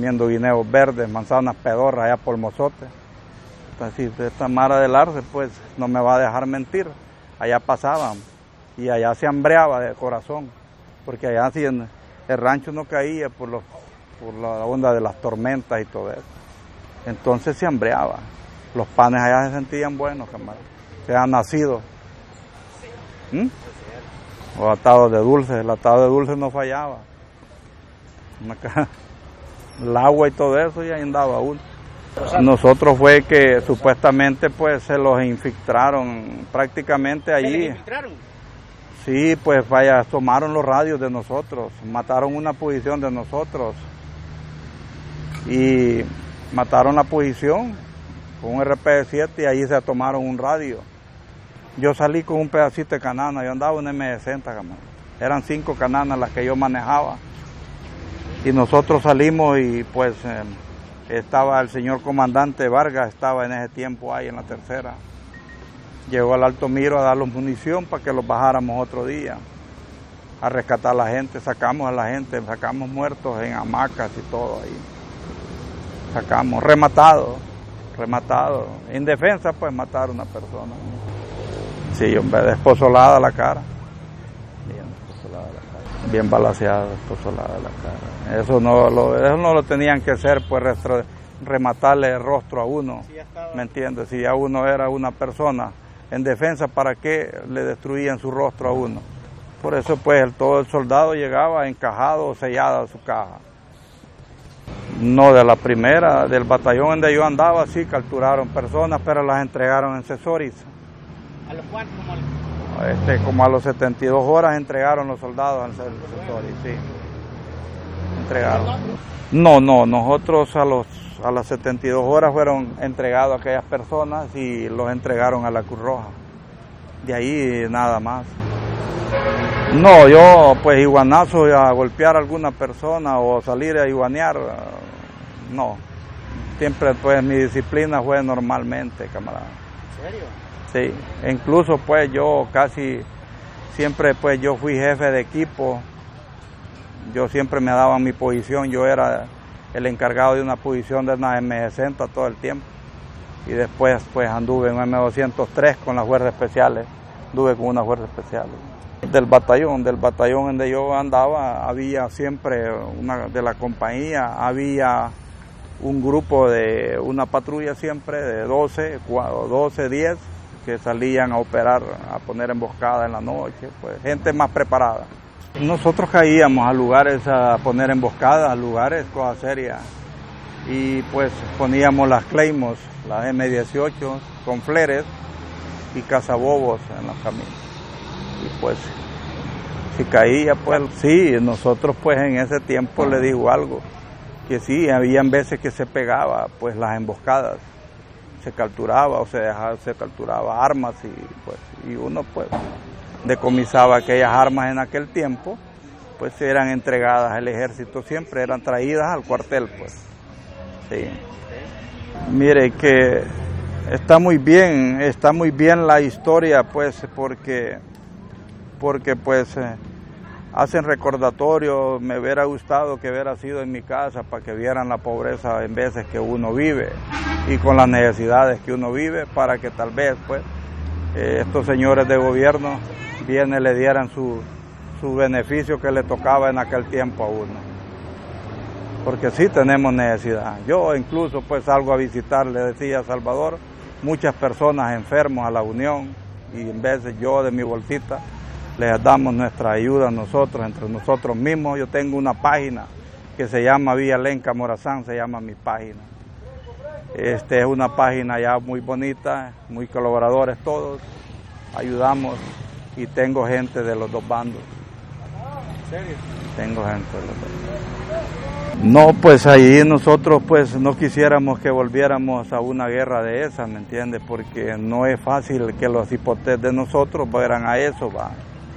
comiendo guineos verdes, manzanas pedorras allá por Mozote. Entonces, si esta Mara del Arce, pues no me va a dejar mentir. Allá pasaban y allá se hambreaba de corazón, porque allá sí el rancho no caía por la onda de las tormentas y todo eso. Entonces se hambreaba. Los panes allá se sentían buenos, camarada. Se han nacido. Los atados de dulces, el atado de dulces no fallaba. El agua y todo eso ya andaba uno. Nosotros fue que supuestamente pues se los infiltraron prácticamente allí. ¿Se les infiltraron? Sí, pues vaya, tomaron los radios de nosotros, mataron una posición de nosotros y mataron la posición con un RP7 y ahí se tomaron un radio. Yo salí con un pedacito de canana, yo andaba un M60, camarada. Eran 5 cananas las que yo manejaba. Y nosotros salimos y pues estaba el señor comandante Vargas, estaba en ese tiempo ahí en la tercera. Llegó al Altomiro a darles munición para que los bajáramos otro día, a rescatar a la gente. Sacamos a la gente, sacamos muertos en hamacas y todo ahí. Sacamos, rematado. En defensa pues matar a una persona. Sí, hombre, desposolada la cara. Bien balaceada, desposolada la cara. Eso no lo tenían que hacer, pues rematarle el rostro a uno. ¿Me entiendes? Si ya uno era una persona en defensa, ¿para qué le destruían su rostro a uno? Por eso pues todo el soldado llegaba encajado o sellado a su caja. No, de la primera, del batallón donde yo andaba, sí capturaron personas, pero las entregaron en Cesoris. ¿A los cuantos? Como a los 72 horas entregaron los soldados en Cesoris, sí. Entregaron. No, nosotros a las 72 horas fueron entregados a aquellas personas y los entregaron a la Cruz Roja. De ahí nada más. No, yo pues iguanazo a golpear a alguna persona o salir a iguanear, no. Siempre pues mi disciplina fue normalmente, camarada. ¿En serio? Sí, incluso pues yo casi siempre pues yo fui jefe de equipo. Yo siempre me daba mi posición, yo era el encargado de una posición de una M60 todo el tiempo. Y después pues anduve en M203 con las fuerzas especiales, anduve con unas fuerzas especiales. Del batallón donde yo andaba, había siempre de la compañía, había un grupo de una patrulla siempre de 12, 10 que salían a operar, a poner emboscada en la noche, pues gente más preparada. Nosotros caíamos a lugares a poner emboscadas, a lugares, cosas serias, y pues poníamos las Claymores, las M18 con fleres y cazabobos en los caminos. Y pues si caía, pues sí, nosotros pues en ese tiempo le digo algo, que sí, habían veces que se pegaba pues las emboscadas, se capturaba o se capturaba armas y uno pues decomisaba aquellas armas en aquel tiempo, pues eran entregadas al ejército, siempre eran traídas al cuartel, pues. Sí. Mire que está muy bien la historia, pues, porque pues hacen recordatorio. Me hubiera gustado que hubiera sido en mi casa para que vieran la pobreza en veces que uno vive y con las necesidades que uno vive, para que tal vez pues estos señores de gobierno le dieran su beneficio que le tocaba en aquel tiempo a uno, porque sí tenemos necesidad. Yo incluso pues salgo a visitar, le decía a Salvador, muchas personas enfermos a la Unión, y en veces yo de mi bolsita les damos nuestra ayuda nosotros, entre nosotros mismos. Yo tengo una página que se llama Villa Lenca Morazán, se llama mi página. Es una página ya muy bonita, muy colaboradores todos, ayudamos, y tengo gente de los dos bandos. ¿En serio? Tengo gente de los dos bandos. No, pues ahí nosotros pues no quisiéramos que volviéramos a una guerra de esas, ¿me entiendes? Porque no es fácil que los hipotes de nosotros fueran a eso, va.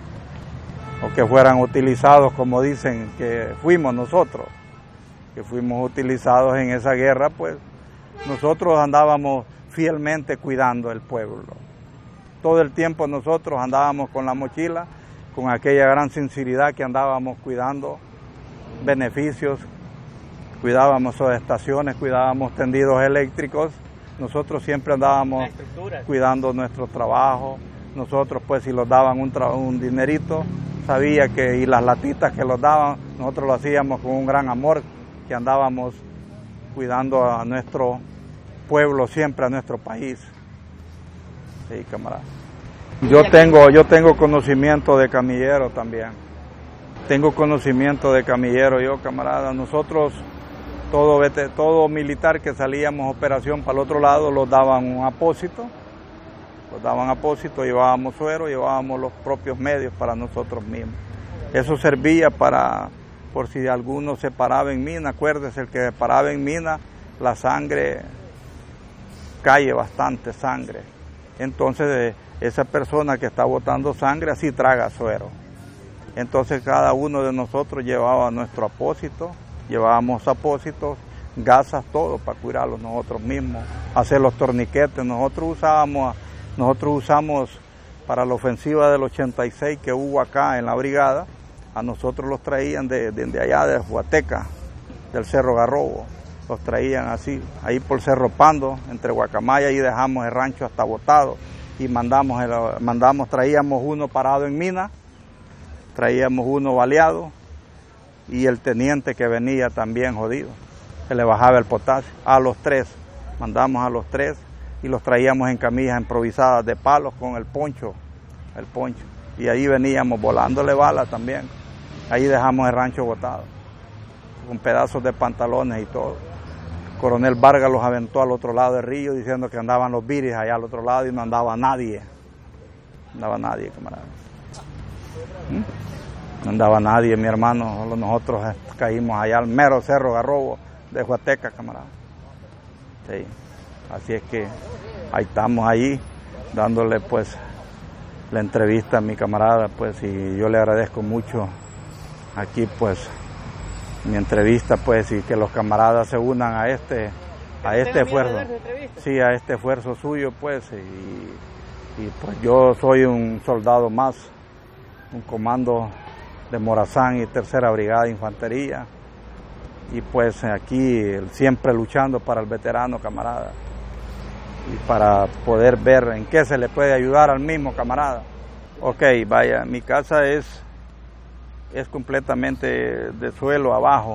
O que fueran utilizados, como dicen que fuimos nosotros, que fuimos utilizados en esa guerra, pues nosotros andábamos fielmente cuidando el pueblo. Todo el tiempo nosotros andábamos con la mochila, con aquella gran sinceridad que andábamos cuidando beneficios cuidábamos estaciones, cuidábamos tendidos eléctricos. Nosotros siempre andábamos cuidando nuestro trabajo. Nosotros pues si nos daban un dinerito, sabía que, y las latitas que nos daban, nosotros lo hacíamos con un gran amor, que andábamos cuidando a nuestro pueblo, siempre a nuestro país. Sí, camarada. Yo tengo conocimiento de camillero también. Tengo conocimiento de camillero yo, camarada. Nosotros, todo militar que salíamos a operación para el otro lado, los daban un apósito. Llevábamos suero, llevábamos los propios medios para nosotros mismos. Eso servía por si alguno se paraba en mina. Acuérdese, el que se paraba en mina, la sangre, cae bastante sangre. Entonces, esa persona que está botando sangre, así traga suero. Entonces, cada uno de nosotros llevaba nuestro apósito, llevábamos apósitos, gasas, todo para curarlos nosotros mismos, hacer los torniquetes. Nosotros usamos para la ofensiva del 86 que hubo acá en la brigada, a nosotros los traían de allá de Huateca, del Cerro Garrobo, los traían así, ahí por Cerro Pando, entre Guacamaya, y dejamos el rancho hasta botado, y traíamos uno parado en mina, traíamos uno baleado, y el teniente que venía también jodido, se le bajaba el potasio, mandamos a los tres, y los traíamos en camillas improvisadas de palos con el poncho, y ahí veníamos volándole balas también. Ahí dejamos el rancho botado, con pedazos de pantalones y todo. El coronel Vargas los aventó al otro lado del río diciendo que andaban los viris allá al otro lado y no andaba nadie. No andaba nadie, camarada. No andaba nadie, mi hermano. Nosotros caímos allá al mero Cerro Garrobo de Huateca, camarada. Sí. Así es que ahí estamos ahí, dándole pues la entrevista a mi camarada, pues, y yo le agradezco mucho aquí pues mi entrevista, pues, y que los camaradas se unan a este esfuerzo. Sí, a este esfuerzo suyo, pues, y pues yo soy un soldado más, un comando de Morazán y Tercera Brigada de Infantería, y pues aquí siempre luchando para el veterano, camarada, y para poder ver en qué se le puede ayudar al mismo camarada. Ok, vaya, mi casa es completamente de suelo abajo,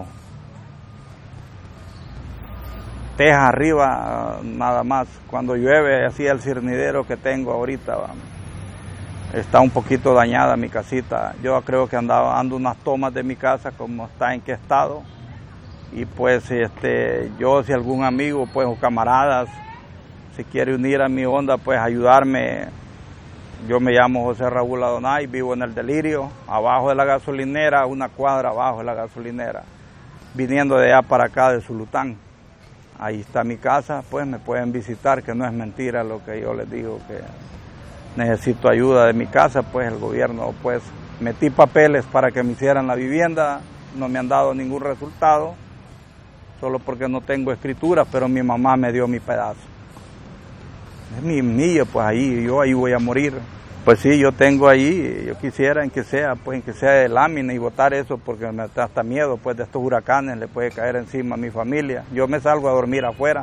teja arriba nada más. Cuando llueve, así el cirnidero que tengo ahorita, está un poquito dañada mi casita. Yo creo que ando unas tomas de mi casa como está, en qué estado, y pues yo, si algún amigo pues o camaradas se quiere unir a mi onda, pues ayudarme. Yo me llamo José Raúl Adonay, vivo en el Delirio, abajo de la gasolinera, una cuadra abajo de la gasolinera, viniendo de allá para acá de Zulután. Ahí está mi casa, pues me pueden visitar, que no es mentira lo que yo les digo, que necesito ayuda de mi casa, pues el gobierno, pues metí papeles para que me hicieran la vivienda, no me han dado ningún resultado, solo porque no tengo escritura, pero mi mamá me dio mi pedazo. Es mío, pues yo ahí voy a morir. Pues sí, yo tengo ahí, yo quisiera en que sea de lámina y botar eso, porque me da hasta miedo pues de estos huracanes, le puede caer encima a mi familia. Yo me salgo a dormir afuera,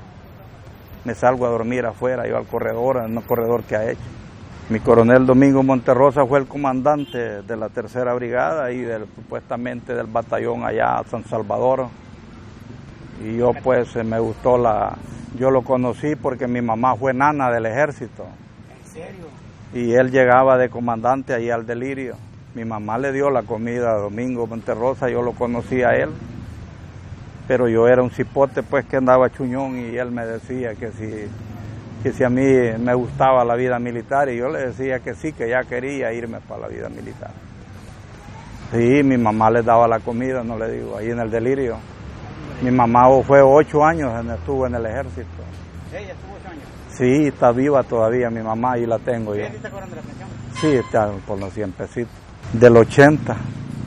yo al corredor, en un corredor que ha hecho. Mi coronel Domingo Monterrosa fue el comandante de la Tercera Brigada y supuestamente del batallón allá a San Salvador. Y yo pues me gustó yo lo conocí porque mi mamá fue nana del ejército. ¿En serio? Y él llegaba de comandante ahí al Delirio. Mi mamá le dio la comida a Domingo Monterrosa, yo lo conocí a él. Pero yo era un cipote pues que andaba chuñón, y él me decía que si a mí me gustaba la vida militar, y yo le decía que sí, que ya quería irme para la vida militar. Sí, mi mamá le daba la comida, no le digo, ahí en el Delirio. Mi mamá fue 8 años, estuvo en el ejército. ¿Ella estuvo 8 años? Sí, está viva todavía mi mamá, y la tengo yo. ¿Sí está cobrando la pensión? Sí, está por los 100 pesitos. Del 80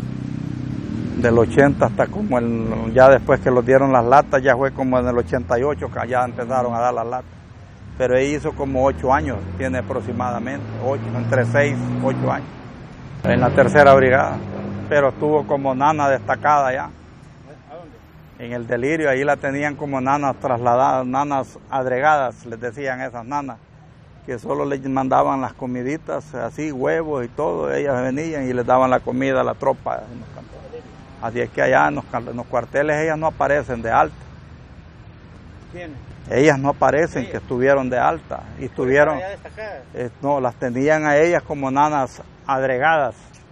hasta como ya después que los dieron las latas, ya fue como en el 88 que ya empezaron a dar las latas. Pero ella hizo como 8 años, tiene aproximadamente, entre 6 y 8 años, en la Tercera Brigada. Pero estuvo como nana destacada ya. ¿A dónde? En el delirio, ahí la tenían como nanas trasladadas, nanas agregadas, les decían esas nanas, que solo les mandaban las comiditas, así, huevos y todo, ellas venían y les daban la comida a la tropa. Así es que allá en los cuarteles ellas no aparecen de alta. ¿Quién? Ellas no aparecen que estuvieron de alta. Y estuvieron, no, las tenían a ellas como nanas agregadas.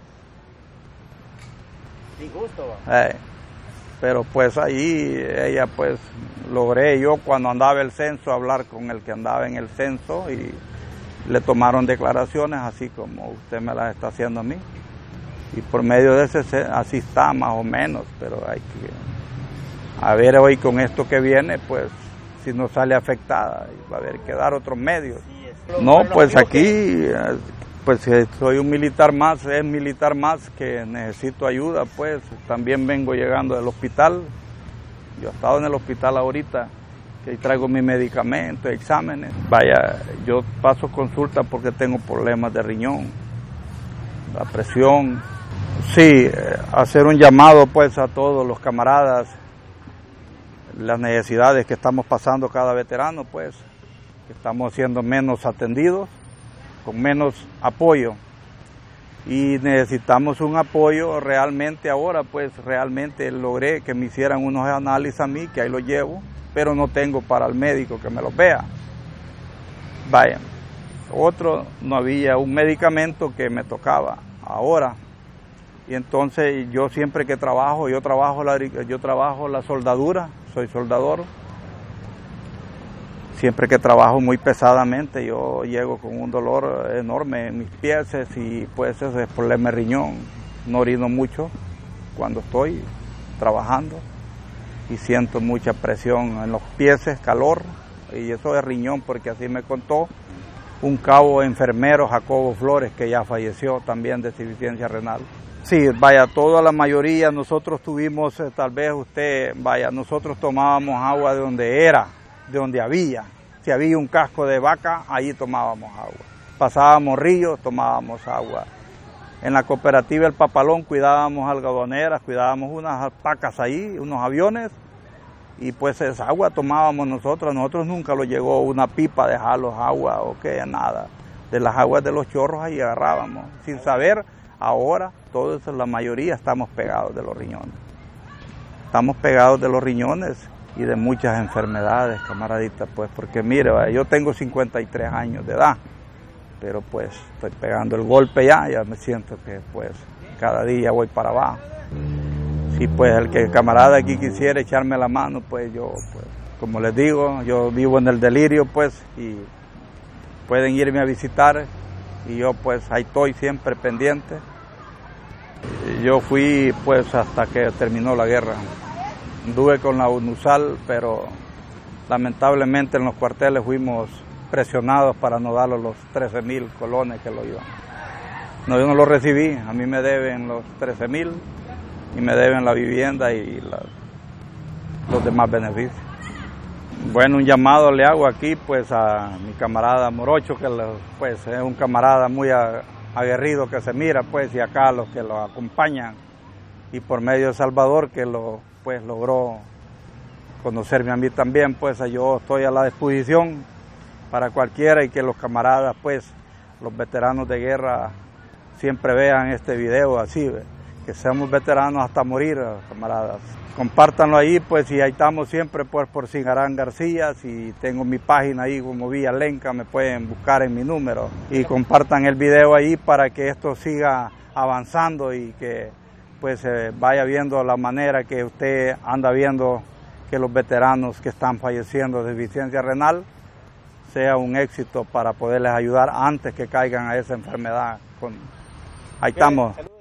Sin gusto, pero pues ahí ella pues logré yo cuando andaba el censo hablar con el que andaba en el censo y le tomaron declaraciones así como usted me las está haciendo a mí. Y por medio de ese, así está más o menos, pero hay que, a ver hoy con esto que viene, pues si no sale afectada, va a haber que dar otros medios. No, pues aquí, pues si soy un militar más, es militar más que necesito ayuda, pues también vengo llegando del hospital. Yo he estado en el hospital ahorita, que traigo mi medicamento, exámenes. Vaya, yo paso consulta porque tengo problemas de riñón, la presión. Sí, hacer un llamado pues a todos los camaradas, las necesidades que estamos pasando cada veterano, pues, que estamos siendo menos atendidos, con menos apoyo. Y necesitamos un apoyo realmente ahora, pues realmente logré que me hicieran unos análisis a mí, que ahí los llevo, pero no tengo para el médico que me los vea. Vaya, otro, no había un medicamento que me tocaba ahora. Y entonces yo siempre que trabajo, yo trabajo la soldadura, soy soldador. Siempre que trabajo muy pesadamente, yo llego con un dolor enorme en mis pies y pues ese es problema de riñón. No orino mucho cuando estoy trabajando y siento mucha presión en los pies, calor, y eso es riñón porque así me contó un cabo enfermero, Jacobo Flores, que ya falleció también de insuficiencia renal. Sí, vaya, toda la mayoría, nosotros tuvimos, tal vez usted, vaya, nosotros tomábamos agua de donde era, de donde había. Si había un casco de vaca, allí tomábamos agua. Pasábamos ríos, tomábamos agua. En la cooperativa El Papalón cuidábamos algodoneras, cuidábamos unas pacas ahí, unos aviones, y pues esa agua tomábamos nosotros. Nosotros nunca lo llegó una pipa a dejarlos agua o qué, nada. De las aguas de los chorros ahí agarrábamos, sin saber. Ahora, todos, la mayoría, estamos pegados de los riñones. Estamos pegados de los riñones y de muchas enfermedades, camaradita, pues, porque mire, yo tengo 53 años de edad, pero pues estoy pegando el golpe ya me siento que pues cada día voy para abajo. Si pues el camarada aquí quisiera echarme la mano, pues yo, pues, como les digo, yo vivo en el delirio, pues, y pueden irme a visitar. Y yo pues ahí estoy siempre pendiente. Yo fui pues hasta que terminó la guerra. Anduve con la UNUSAL, pero lamentablemente en los cuarteles fuimos presionados para no darle los 13,000 colones que lo iban. No, yo no lo recibí, a mí me deben los 13,000 y me deben la vivienda y los demás beneficios. Bueno, un llamado le hago aquí pues a mi camarada Morocho, que pues es un camarada muy aguerrido que se mira pues, y acá los que lo acompañan, y por medio de Salvador que pues logró conocerme a mí también, pues yo estoy a la disposición para cualquiera y que los camaradas pues, los veteranos de guerra siempre vean este video así, que seamos veteranos hasta morir, camaradas. Compártanlo ahí, pues, y ahí estamos siempre pues, por Singarán García. Si tengo mi página ahí como Villa Lenca, me pueden buscar en mi número. Y compartan el video ahí para que esto siga avanzando y que pues vaya viendo la manera que usted anda viendo que los veteranos que están falleciendo de insuficiencia renal sea un éxito para poderles ayudar antes que caigan a esa enfermedad. Ahí estamos.